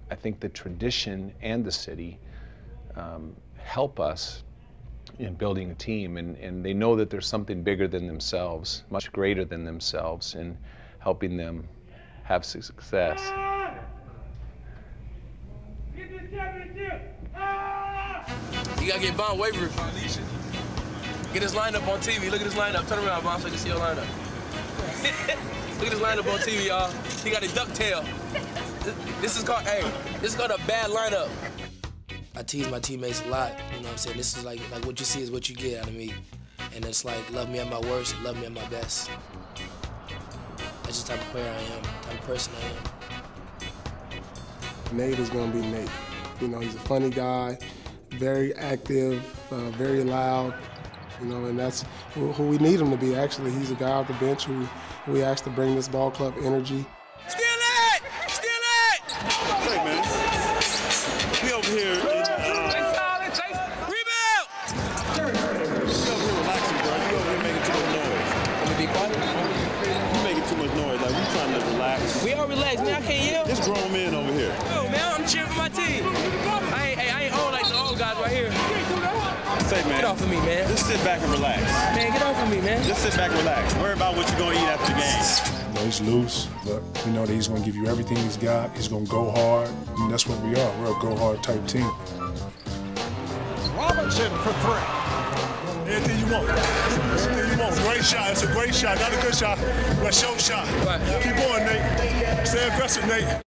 I think the tradition and the city help us in building a team, and they know that there's something bigger than themselves, much greater than themselves, in helping them have success. You gotta get Von Waver. Get his lineup on TV. Look at his lineup. Turn around, Von, so you can see your lineup. Look at his lineup on TV, y'all. He got a ducktail. This is called, hey, this is called a bad lineup. I tease my teammates a lot, you know what I'm saying? This is like what you see is what you get out of me. And it's like, love me at my worst, love me at my best. That's just the type of player I am, the type of person I am. Nate is gonna be Nate. You know, he's a funny guy, very active, very loud, you know, and that's who we need him to be, actually. He's a guy off the bench who we asked to bring this ball club energy. Steal it! Steal it! Hey, man. We over here in, Rebound! You over here relaxing, bro. You over here making too much noise. Let me be quiet. You making too much noise. Like, we trying to relax. We all relax, man. I can't yell. This grown man over here. Oh, man, I'm cheering for my team. I ain't old like the old guys right here. Say, man. Get off of me, man. Just sit back and relax. Man, get off of me, man. Just sit back and relax. Worry about what you're going to eat after the game. You know, he's loose, but we know that he's going to give you everything he's got. He's going to go hard. I mean, that's what we are. We're a go-hard type team. Robinson for three. Anything you want. Anything you want. Great shot. It's a great shot. Not a good shot, but a show shot. Right. Keep going, Nate. Stay aggressive, Nate.